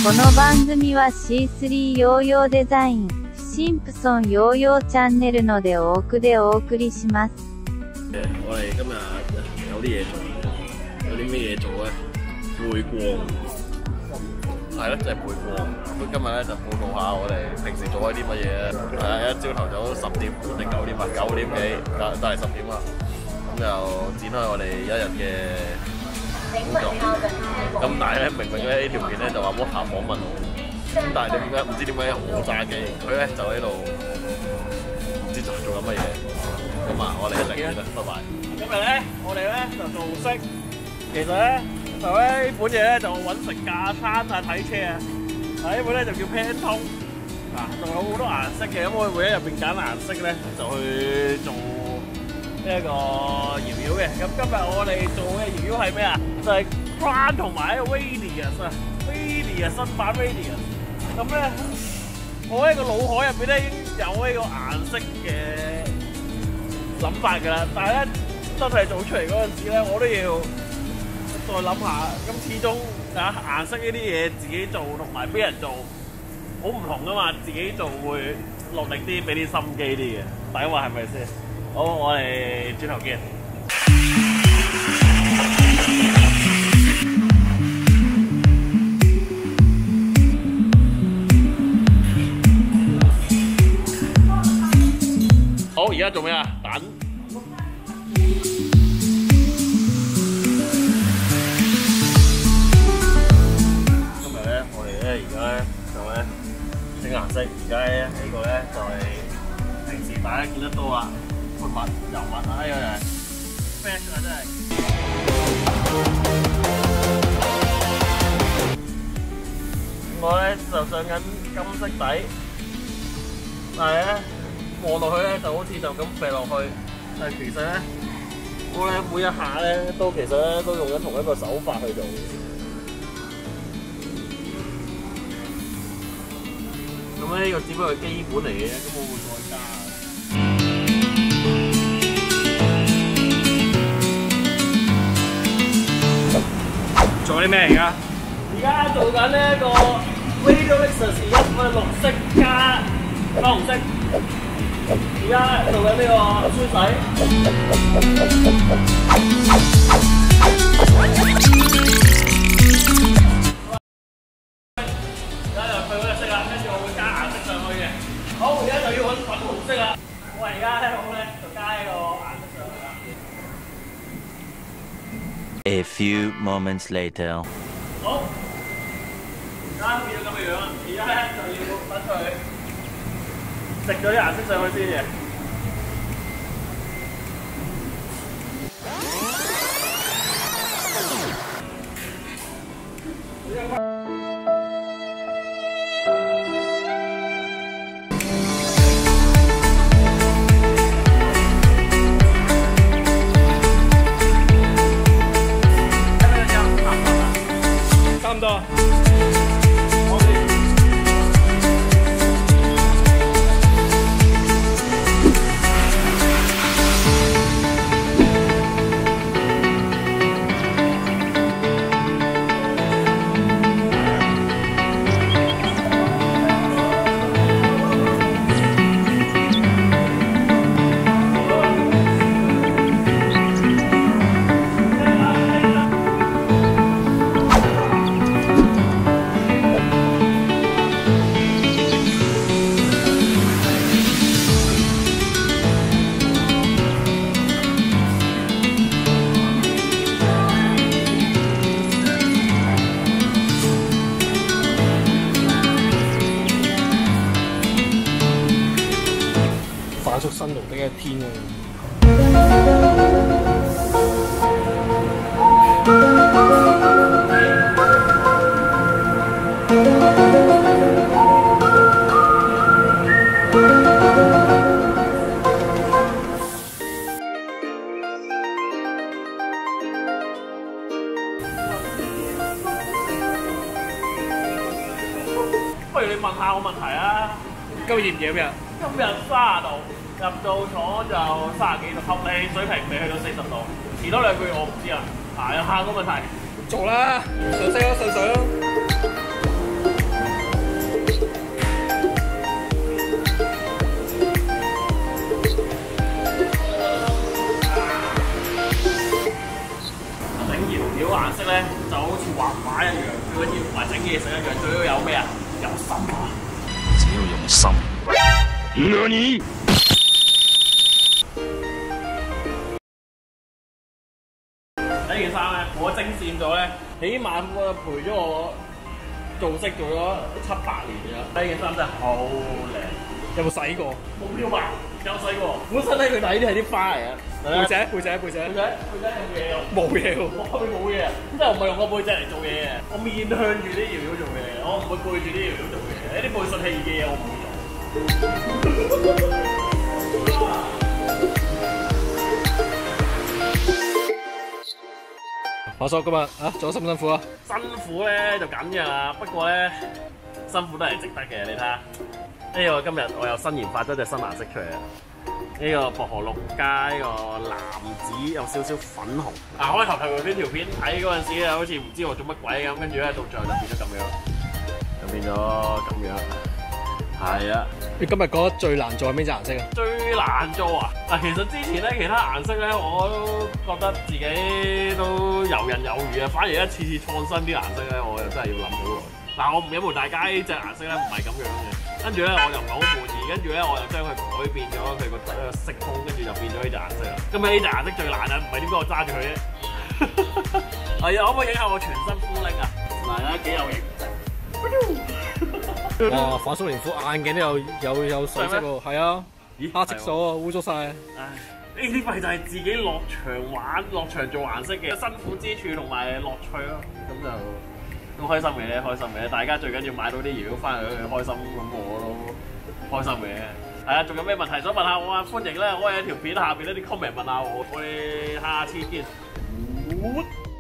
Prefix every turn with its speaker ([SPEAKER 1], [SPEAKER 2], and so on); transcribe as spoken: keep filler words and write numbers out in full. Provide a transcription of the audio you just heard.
[SPEAKER 1] この番組は シースリー ヨーヨーデザイン、シンプソンヨーヨーチャンネルので多くでお送りします。
[SPEAKER 2] 我哋今日有啲嘢做，有啲咩嘢做咧？背光，係咯，就係背光。咁今日咧就報告下我哋平時做開啲乜嘢啊？係啊，一朝頭早十點定九點啊，九點幾，就就係十點啦。咁就展開我哋一日嘅工作。咁但係咧，明明咧呢條片咧就話 WhatsApp 訪問我，咁但係點解唔知點解我揸機，佢咧就喺度唔知做做緊乜嘢。咁啊，我哋一陣見啦，拜拜。今日咧，我哋咧就做色，其實咧就咧呢款嘢咧就揾食架餐啊睇車啊，啊呢款咧就叫 Pantone， 嗱仲有好多顏色嘅，咁我會喺入邊揀顏色咧就去做呢一個搖搖嘅。咁今日我哋做嘅搖搖係咩啊？就係 Crown 同埋 Radius 啊 ，Radius 新版 Radius。咁咧，我喺個腦海入邊咧已經有呢個顏色嘅諗法㗎啦，但係咧真係做出嚟嗰陣時咧，我都要再諗下。咁始終啊顏色呢啲嘢自己做同埋俾人做好唔同㗎嘛，自己做會落力啲，俾啲心機啲嘅。大家話係咪先？好，我哋轉頭見。好，而家做咩啊？等。今日咧，我哋咧而家咧就咧整顏色。而家咧呢個咧就係平時大家見得多啊，潑墨、油墨啊，呢個就係 fresh 啊，真係。我咧就上緊金色底，但係咧。望落去咧就好似就咁射落去，但係其實咧，我咧每一下咧都其實咧都用緊同一個手法去做嘅。咁咧呢個只不過係基本嚟嘅，咁我會再加。做啲咩而家？而家做緊呢一個 Radius 一嘅綠色加粉紅色。而家做緊呢個吹洗，而家就去嗰隻色啦，跟住我會加顏色上去嘅。好，而家就要揾粉紅色啦。我而家咧好咧就加呢個顏色上去啦。
[SPEAKER 3] A few moments later。
[SPEAKER 2] 好，而家變咗咁嘅樣啦。而家咧就要等佢。食咗啲顏色上去先嘅。差唔多。
[SPEAKER 4] 發出新綠的一天啊！
[SPEAKER 2] 不如你問下我問題啊！
[SPEAKER 4] 今日熱唔熱啊？
[SPEAKER 2] 今日三十度，入到廠就三十幾度，合理水平未去到四十度。遲多兩個月我唔知啊。啊，有下個問題。
[SPEAKER 4] 做啦，上色咯，上水咯。
[SPEAKER 2] 顏色咧就好似畫畫一樣，最緊要唔係整嘢食一樣，最要有咩啊？有心啊！
[SPEAKER 5] 只要用心。何？
[SPEAKER 2] 呢件衫咧，我精線咗咧，起碼陪咗我做色做咗七八年㗎。呢件衫真係好靚。
[SPEAKER 4] 有冇洗過？
[SPEAKER 2] 冇漂白，有洗過。本身咧佢睇啲係啲花嚟嘅。
[SPEAKER 4] 背脊背脊背脊。
[SPEAKER 2] 背脊背脊有嘢喎。
[SPEAKER 4] 冇嘢喎。
[SPEAKER 2] 我後面冇嘢，即係我唔係用個背脊嚟做嘢嘅，我面向住啲搖搖做嘢，我唔會背住啲搖搖做嘢。呢啲背信棄義嘅嘢我唔會做。
[SPEAKER 4] 華叔今日啊做得辛唔辛苦啊？
[SPEAKER 2] 辛苦咧就咁嘅啦，不過咧辛苦都係值得嘅。你睇下呢個今日我又新研發咗隻新顏色出嚟啊！呢個薄荷綠加呢個藍紫有少少粉紅。啊，開頭睇呢條片睇嗰陣時咧，好似唔知我做乜鬼咁，跟住咧到最後就變咗咁樣，就變咗咁樣。係啊！
[SPEAKER 4] 你今日覺得最難做係邊隻顏色啊？
[SPEAKER 2] 最難做啊！嗱，其實之前咧其他顏色咧，我都覺得自己都游刃有餘啊。反而一次次創新啲顏色咧，我又真係要諗好耐。嗱，我唔隱瞞大家呢隻顏色咧唔係咁樣嘅，跟住咧我又唔係好滿意，跟住咧我又將佢改變咗佢個色風，跟住就變咗呢隻顏色啦。咁啊呢隻顏色最難啊，唔係點解我揸住佢啫？係啊，可唔可以影下我全身膚拎啊？嗱，睇下幾有型。
[SPEAKER 4] 哇！反叔連副眼鏡都有有有水色喎，係啊，黑色咗啊，污糟晒。
[SPEAKER 2] 唉，呢啲咪就係自己落場玩、落場做顏色嘅辛苦之處同埋樂趣咯。咁就都開心嘅，開心嘅。大家最緊要買到啲搖搖翻去開心，咁我都開心嘅。係啊，仲有咩問題想問下我啊？歡迎咧，我喺條片下邊呢啲 comment 問下我。我哋下次見。